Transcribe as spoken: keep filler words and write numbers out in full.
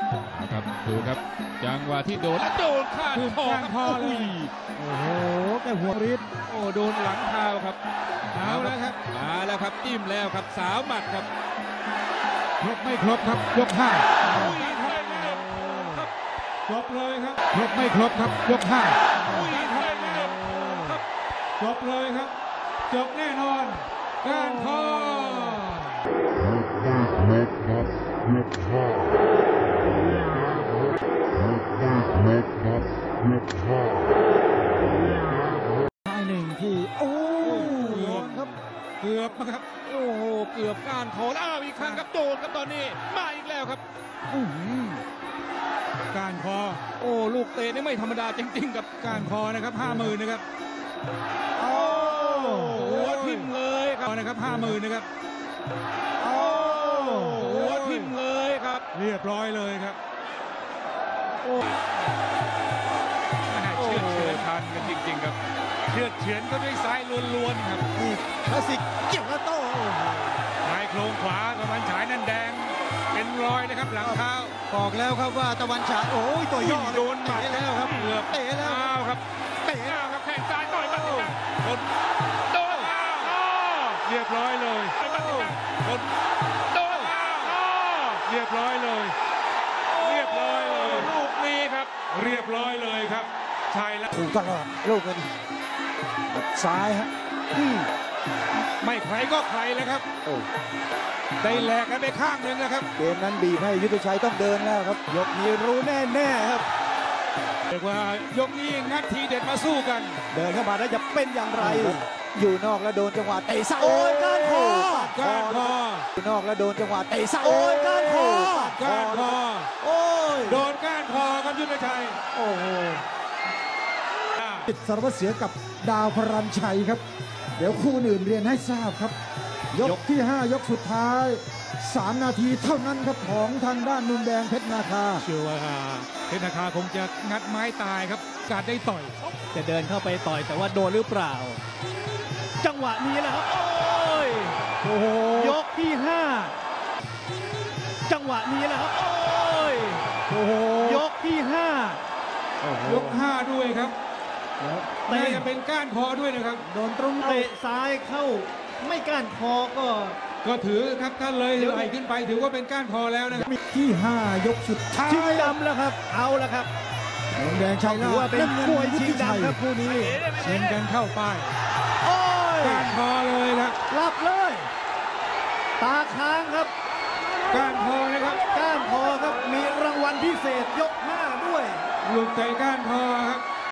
ครับดูครับจังหวะที่โดนแล้วโดนข้างคอคอเลยโอ้โหแกหัวริดโอ้โดนหลังเท้าครับเอาแล้วครับมาแล้วครับจิ้มแล้วครับสาวหมัดครับครบไม่ครบครับยกห้าจบเลยครับครบไม่ครบครับยกห้าจบเลยครับจบแน่นอนการคอไม่ครบครับยกห้าไม่ครบครับยกห้าท้ายหนึ่งที่โอ้โดนครับเกือบครับโอ้โหเกือบการคอแล้วอ้าวอีกครั้งครับโดนครับตอนนี้มาอีกแล้วครับการคอโอ้ลูกเตะนี่ไม่ธรรมดาจริงๆกับการคอนะครับห้าหมื่นนะครับโอ้หัวทิ่มเลยครับนะครับห้าหมื่นนะครับโอ้หัวทิ่มเลยครับเรียบร้อยเลยครับโอ้เชื่อเฉือนทันกันจริงๆครับเชื่อเฉือนก็ด้วยซ้ายล้วนๆครับนี่คลาสสิกเกี่ยวแล้วโต้ชายโครงขวาตะวันฉายนั่นแดงเป็นรอยนะครับหลังเท้าบอกแล้วครับว่าตะวันฉายโอ้ยตัวย่อโดนหมัดแล้วครับเกือบเตะแล้วครับเตะแล้วครับแข้งซ้ายต่อยมาถึงโดนโดนเรียบร้อยเลยโดนโดนเรียบร้อยเลยเรียบร้อยเลยลูกนี้ครับเรียบร้อยเลยครับชายละถูกตลอดลูกกันซ้ายฮะไม่ใครก็ใครเลยครับได้แหลกกันไปข้างหนึ่งนะครับเกมนั้นบีบให้ยุทธชัยต้องเดินแล้วครับยกนี้รู้แน่ๆครับเรียกว่ายกนี้งัดทีเด็ดมาสู้กันเดินเข้ามาแล้วจะเป็นอย่างไรอยู่นอกแล้วโดนจังหวะเตะซ้ายโอ้ยก้านคอก้านคออยู่นอกแล้วโดนจังหวะเตะซ้ายโอ้ยก้านคอก้านคอโอ้ยโดนก้านคอครับยุทธชัยโอ้โหติดสารวัตรเสือกับดาวพรัญชัยครับเดี๋ยวคู่อื่นเรียนให้ทราบครับยกที่ห้ายกสุดท้ายสามนาทีเท่านั้นครับของทางด้านมุมแดงเพชรนาคาเชื่อว่าเพชรนาคาคงจะงัดไม้ตายครับการได้ต่อยจะเดินเข้าไปต่อยแต่ว่าโดนหรือเปล่าจังหวะนี้แหละครับโอ้ยโอ้โหยกที่ห้าจังหวะนี้แหละครับโอ้ยโอ้โหยกที่ห้ายกห้าด้วยครับเตะจะเป็นก้านคอด้วยนะครับโดนตรงเตะซ้ายเข้าไม่ก้านคอก็ก็ถือครับท่านเลยไหลขึ้นไปถือว่าเป็นก้านคอแล้วนะครับที่ห้ายกสุดท้ายชิงดำแล้วครับเอาแล้วครับแดงชัยนาทเป็นมวยชิงดำครับคู่นี้เชิญกันเข้าป้ายโอ้ยก้านคอเลยครับรับเลยตาค้างครับก้านคอนะครับก้านคอครับมีรางวัลพิเศษยกห้าด้วยลูกเตะก้านคอครับ